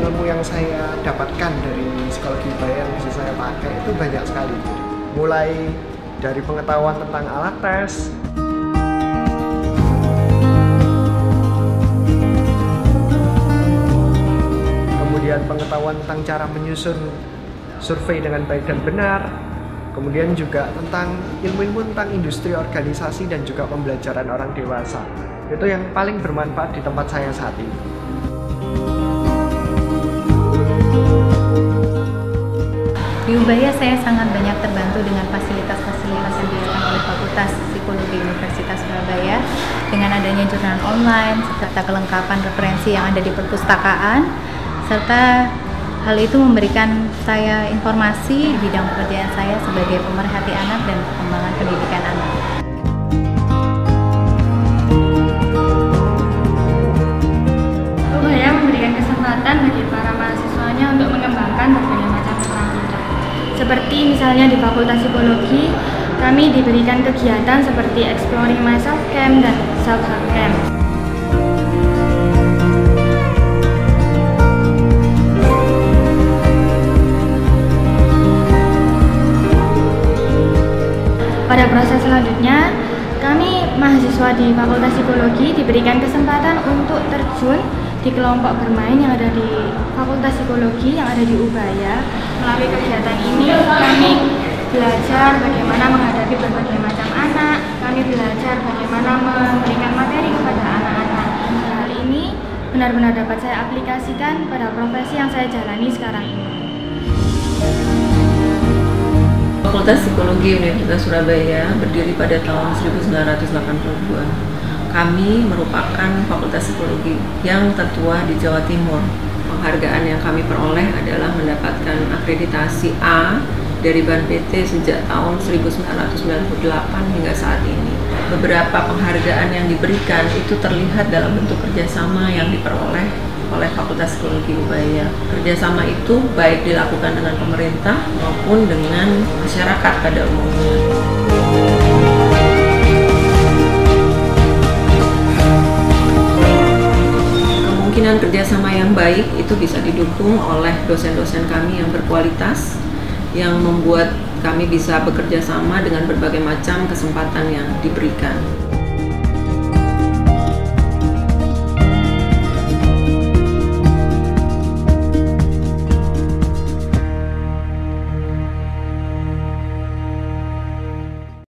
ilmu yang saya dapatkan dari psikologi Ubaya yang bisa saya pakai itu banyak sekali. Mulai dari pengetahuan tentang alat tes, kemudian pengetahuan tentang cara menyusun survei dengan baik dan benar, kemudian juga tentang ilmu-ilmu tentang industri organisasi dan juga pembelajaran orang dewasa. Itu yang paling bermanfaat di tempat saya saat ini. Di Ubaya saya sangat banyak terbantu dengan fasilitas-fasilitas yang diberikan oleh Fakultas Psikologi Universitas Surabaya dengan adanya jurnal online serta kelengkapan referensi yang ada di perpustakaan, serta hal itu memberikan saya informasi di bidang pekerjaan saya sebagai pemerhati anak dan perkembangan pendidikan anak. Ubaya memberikan kesempatan bagi para mahasiswanya untuk mengembangkan berbagai macam keterampilan. Seperti misalnya di Fakultas Psikologi, kami diberikan kegiatan seperti Exploring Myself Camp dan Self Help Camp. Pada proses selanjutnya, kami mahasiswa di Fakultas Psikologi diberikan kesempatan untuk terjun di kelompok bermain yang ada di Fakultas Psikologi yang ada di Ubaya. Melalui kegiatan ini, kami belajar bagaimana menghadapi berbagai macam anak, kami belajar bagaimana memberikan materi kepada anak-anak. Hal ini benar-benar dapat saya aplikasikan pada profesi yang saya jalani sekarang ini. Fakultas Psikologi Universitas Surabaya berdiri pada tahun 1982. Kami merupakan fakultas psikologi yang tertua di Jawa Timur. Penghargaan yang kami peroleh adalah mendapatkan akreditasi A dari BAN PT sejak tahun 1998 hingga saat ini. Beberapa penghargaan yang diberikan itu terlihat dalam bentuk kerjasama yang diperoleh oleh Fakultas Psikologi Ubaya. Kerjasama itu baik dilakukan dengan pemerintah maupun dengan masyarakat pada umumnya. Kemungkinan kerjasama yang baik itu bisa didukung oleh dosen-dosen kami yang berkualitas, yang membuat kami bisa bekerja sama dengan berbagai macam kesempatan yang diberikan.